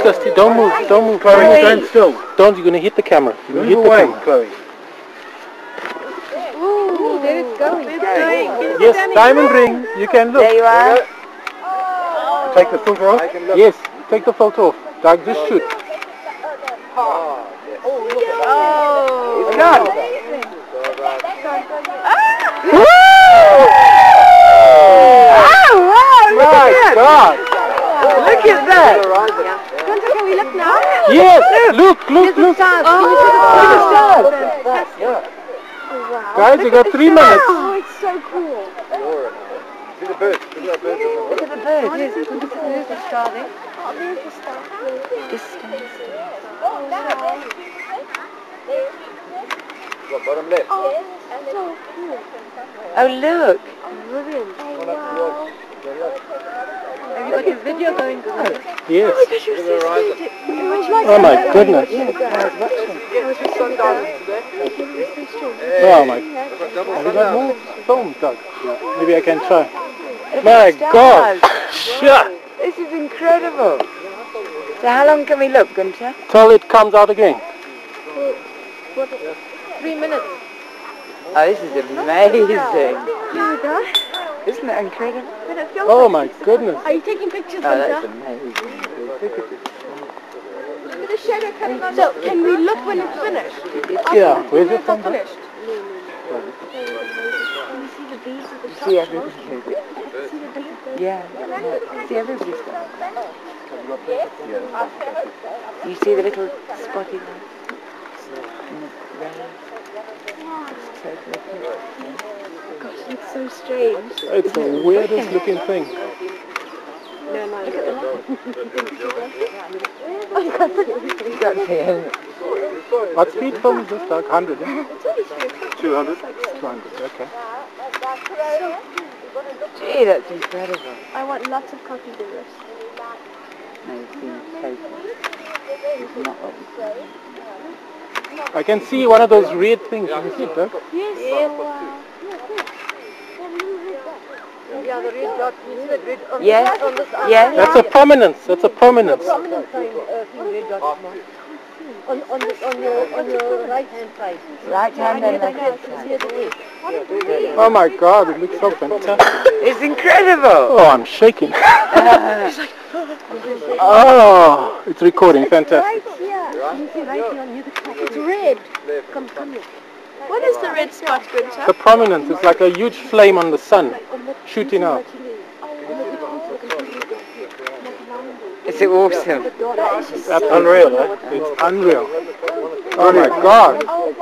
Just don't move, don't move. Chloe, stand still. Don't, you're going to hit the camera. Move away, Chloe. Ooh, there it's going. Yes, diamond ring. You can look. There you are. Take the filter off. Yes, take the photo off. Doug, just shoot. Oh, it's gone. My God! Look at that! Can we look now? Yes! Look! Stars. Guys, you got 3 minutes. Oh, it's so cool. See the birds. Look at the bird. There's the star there. Oh, there's the star. Just stand still. Bottom left. Oh, so cool. Oh, look. Brilliant. Oh, wow. Have you got your video going? Yes. You're so sweet. Oh my goodness. Oh my. Have you got more film, Doug? Maybe I can try. My God. Shut. This is incredible. So how long can we look, Gunther? Till it comes out again. 3 minutes. Oh, this is amazing. Here we go. Isn't that incredible? Oh my goodness. Are you taking pictures Oh, of that's that? amazing. Look at this. Look at the shadow coming on. So, can we look when it's finished? Yeah, where's it from? Finished. See everything. Yeah. See everybody's got. You see the little spotty light? In the rain? It's totally cool. Gosh, it's so strange. It's the weirdest looking thing. No, look at the You got to see it. What speed film is this, Doug? 100, yeah? 200. 200, okay. Gee, that's incredible. I want lots of copies of this. No, you've seen paper. It's not what we say. I can see one of those red things. Can you see it, Doug? Yes. Yeah, the red dot. You see the red on Yes, on this eye? yes. That's a prominence. That's a prominence. Prominent sign, red dot. On your right hand side. Right hand and left hand Here side. the way. Oh my God, it looks so fantastic. It's incredible. Oh, I'm shaking. Oh, it's recording. Fantastic. Right here. You see right here near the top. It's red. Come here. What is the red spot, Gunther? The prominence is like a huge flame on the sun shooting out. It's awesome. That's unreal, eh? It's unreal. Oh my God.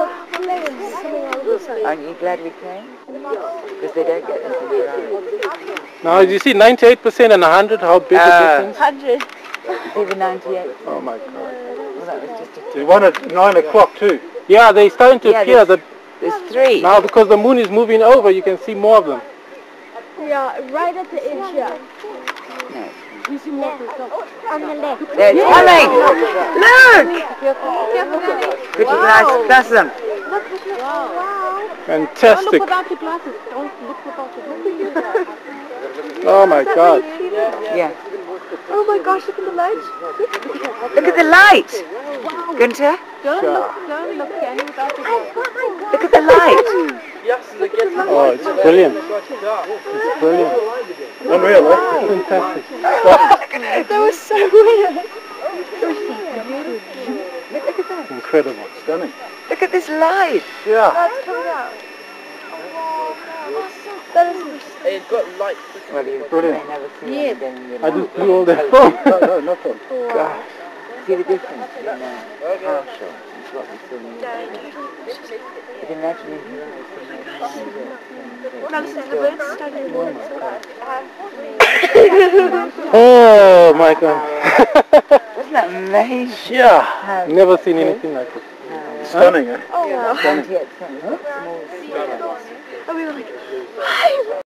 Aren't you glad we came? Because they don't get this in their eyes. Now, you see 98% and 100, how big the difference? 100. Even 98. Oh my God. Well, that was just a There's one at 9 o'clock too. Yeah, they're starting to appear. There's 3. Now, because the moon is moving over, you can see more of them. Yeah, right at the edge here. No. You see more of the top. On the left. There it's coming! Look! Careful, Danny. Put your glasses, bless them. Look. Wow. Don't Fantastic. look without your glasses. Don't look without your glasses. Oh my God. Yeah. Oh my gosh, look at the light. Look at the light! Gunther, Don't look, Danny, without your glasses. look at the light! Oh, it's brilliant. It's brilliant. Unreal, eh? Fantastic. That was so weird. Look at that. Incredible. Stunning. Look at this light. Yeah. That's coming out. That is It's got light. Well, you Brilliant. may never see Yeah. it again in your I life. just blew all that film. No, not one. God. See the difference in partial and what we see in the But imagine if you Oh my God. Isn't that amazing? Yeah. Never seen anything like it. Stunning, eh? Oh, wow. And yet, small. And we were like,